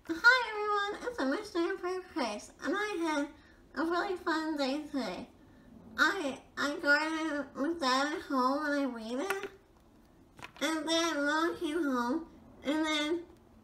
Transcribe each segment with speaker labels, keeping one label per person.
Speaker 1: Hi everyone, it's a Mr. Improved Chris, and I had a really fun day today. I gardened with Dad at home and I weeded, and then Mom came home, and then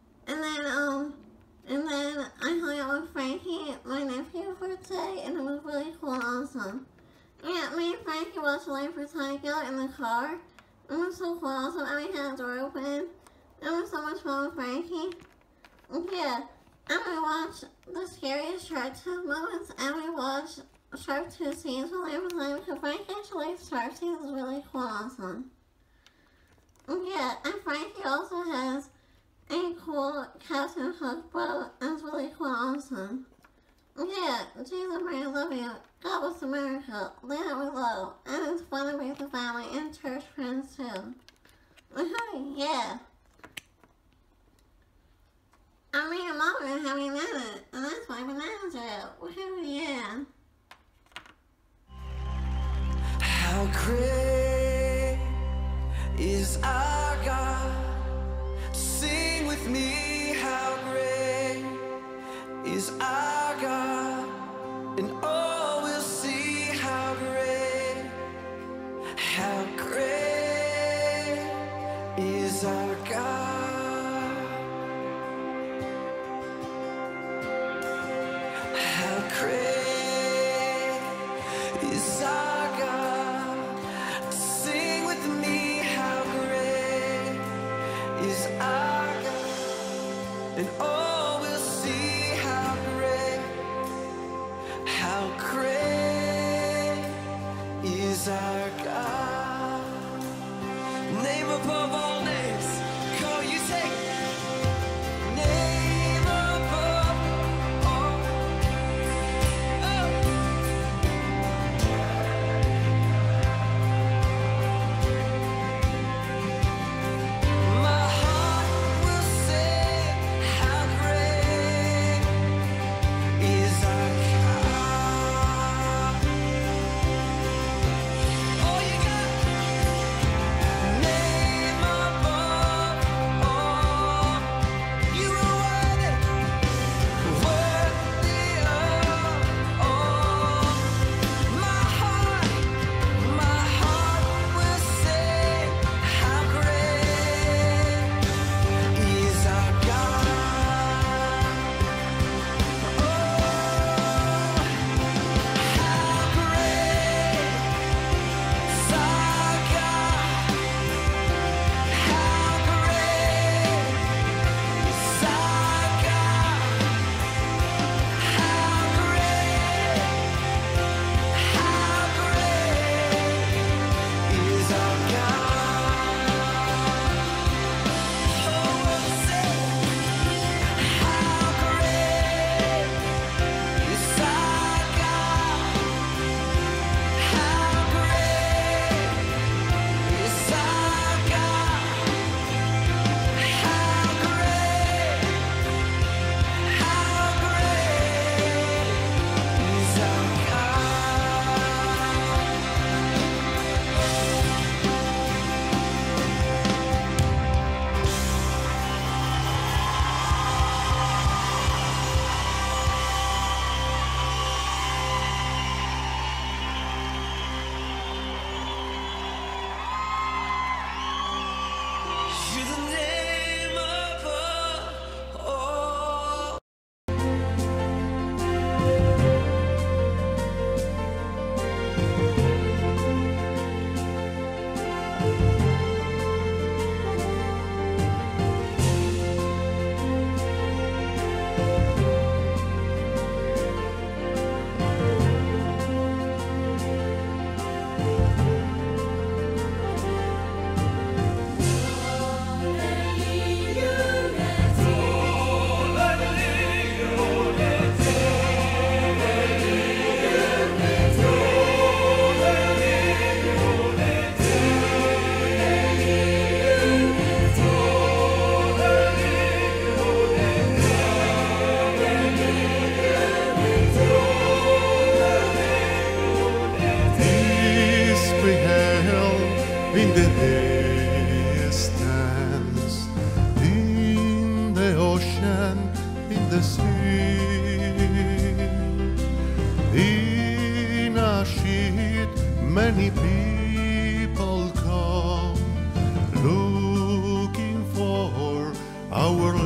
Speaker 1: I hung out with Frankie, my nephew, for today, and it was really cool and awesome. Yeah, me and Frankie watched Life for Tycho in the car. It was so cool and awesome, and we had the door open. It was so much fun with Frankie. Yeah, and we watched the scariest Shark Tooth moments, and we watched Shark Tooth scenes with Life for Tycho, because Frankie actually likes Shark Tooth. It's really cool and awesome. Yeah, and Frankie also has a cool Captain Hook boat, and it's really cool and awesome. Yeah, Jesus, I love you. God bless America. Live it with love. And it's fun to be with the family and church friends too. Woohoo, yeah. And me and Mom are gonna have bananas, and that's why bananas are out. Woohoo, yeah.
Speaker 2: How great is our God? Sing with me, how great is our God? And all will see how great is our God. How great is our God? Sing with me, how great is our God? And all will see how great is our God. Name above all names. Go, you take name above all. My heart will say how great is our God. Oh, you got name
Speaker 3: in the sea. In a sheet, many people come looking for our